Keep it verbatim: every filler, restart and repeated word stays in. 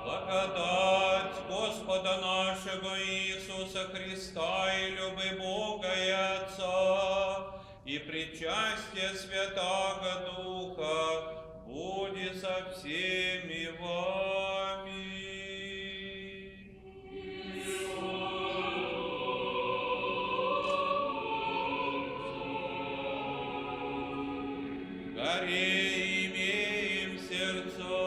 Благодать Господа нашего Иисуса Христа и любы Бога и Отца, и причастие Святаго Духа будет со всеми вами. Горе имеем сердца,